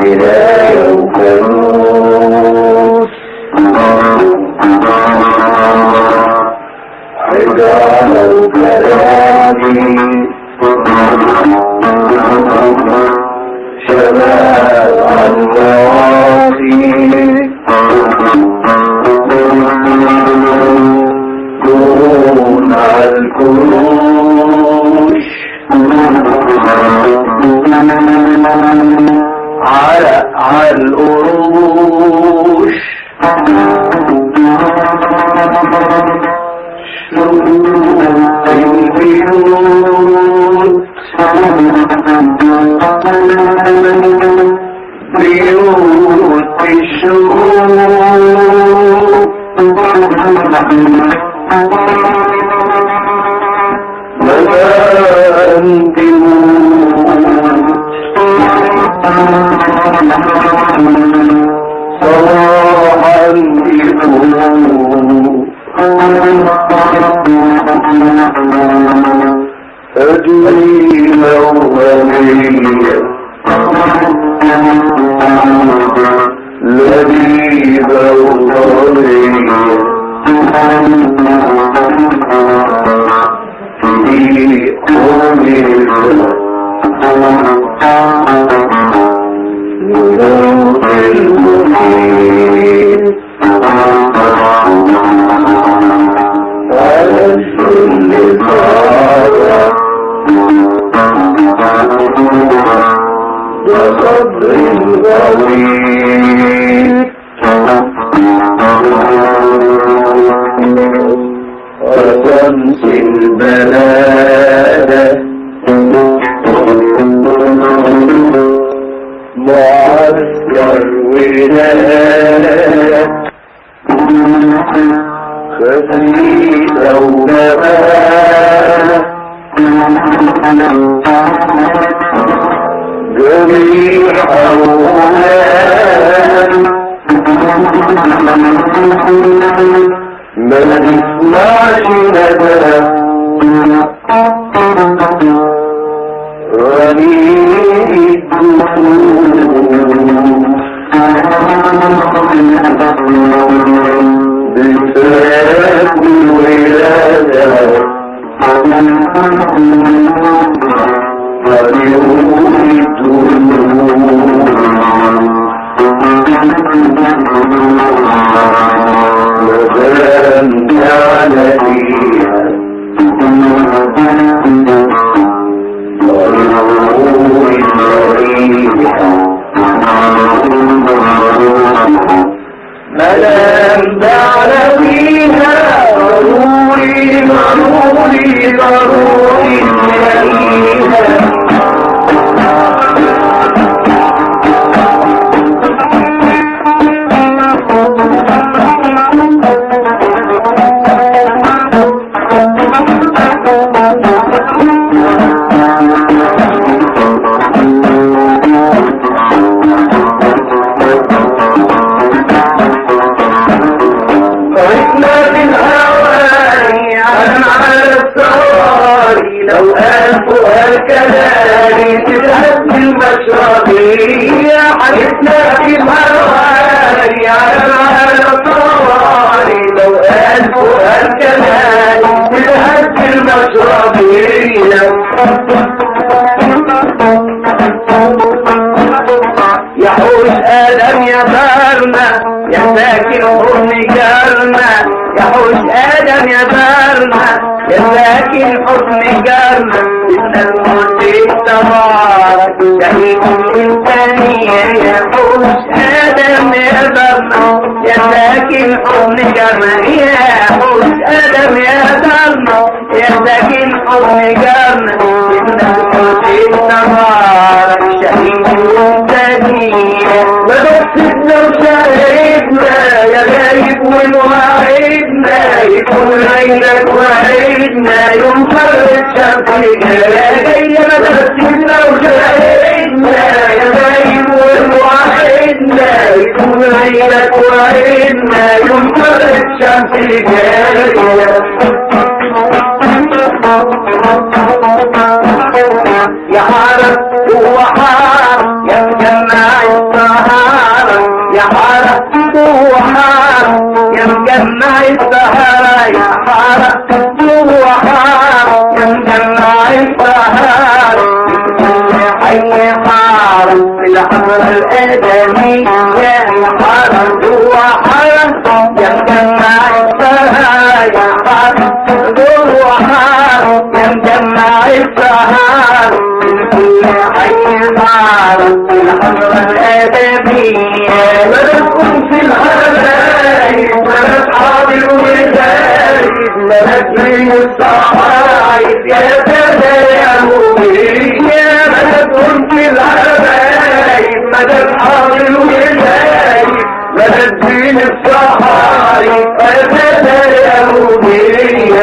ولاية وكروس حجارة وكرامي شباب عالمواصي دون عالكروش علق عالقروش شروط البيوت بيوت الشروق مكان بيوت صراحا بيوت قديمة وغنية لذيذة وطرية في أمريكا نور المحيط على الكل طارة وصبر غويط وشمس البلادة معسكر ولادة خفيفة ونبات جميع أولاد ما نسمعش ندى غنيم بساق الولادة غنيم مدام على فيها مدام على فيها ضروري ضروري ضروري لو ألفوا الكلام تذهب المشربية حدثنا في الهواري على الطواري لو ألفوا الكلام تذهب المشربية يحوش آدم يا دارنا يا ساكن حضن جارنا يحوش آدم يا دارنا يا ساكن حضن جارنا إن الموت تبارك شهيد الإنسانية يحوش آدم يا دارنا يا ساكن حضن جارنا يحوش آدم يا دارنا يا ساكن حضن جارنا إن الموت تبارك شهيد الإنسانية وبسطنا وشاهدنا يا غايب والوعدنا يكون ليلك وعيدنا يوم فرد شمسك يا جاي بسطنا وشاهدنا يا غايب والوعدنا يكون ليلك وعيدنا يوم فرد شمسك يا حارب وحار يا جماعة يا حارة وحارة يا مجمع السهارة يا حارة وحارة يا مجمع السهارة حي حارة في الحضرة الآدمية يا حارة وحارة يا مجمع السهارة يا حارة وحارة يا مجمع السهارة حي حارة في الحضرة الآدمية بلدكم في الحبايب بلد حاضر وزايد بلد من الصحايب يا سادة يا مؤمنين يا بلدكم في الحبايب بلد حاضر وزايد بلد من الصحايب يا سادة يا مؤمنين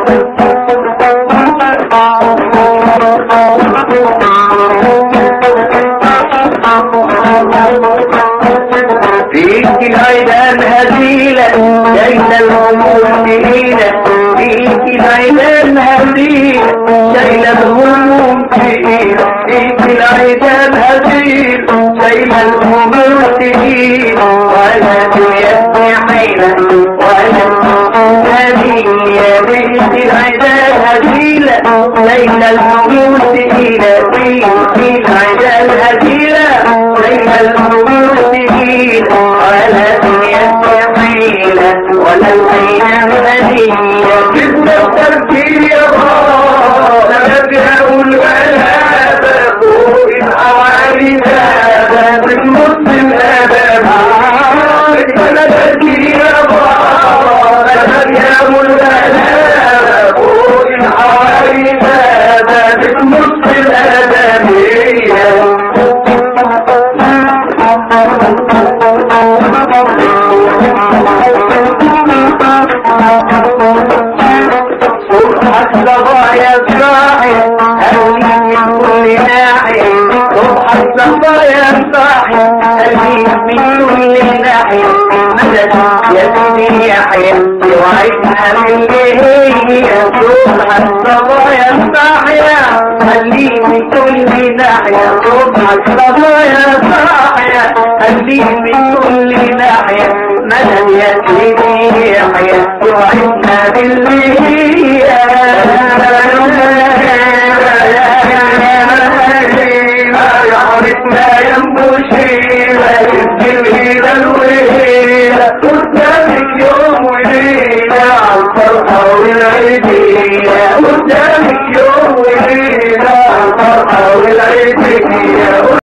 فيك العيدان هزيلة شايلة الهموم تقيلة فيك العيدان هزيلة شايلة الهموم تقيلة فيك العيدان هزيلة شايلة الهموم تقيلة ولا تيسني حيلة ولا هزيلة فيك العيدان هزيلة شايلة الهموم تقيلة فيك العيدان هزيلة شايلة الهموم تقيلة ولا دنيا حيلة ولا الأيام هدية جبنا التركيب يا بابا نبيها والغلابة فوق الحوالي بابا بالنص الأبابة جبنا التركيب يا بابا نبيها والغلابة فوق الحوالي بابا بالنص الأبابية صبح الصبايا صاحي قلبي من كل ناحية صبح الصبايا صاحي قلبي من كل ناحية مدد يا سيدي يحيى يوعدنا بالليل صبح الصبايا صاحية قلبي من كل ناحية صبح الصبايا صاحية قلبي من كل ناحية مدد يا سيدي يحيى يوعدنا بالليل يعرفنا ينبوشي ويسجل الويلة قدامك يوم وليلة عالفرحة والعيدية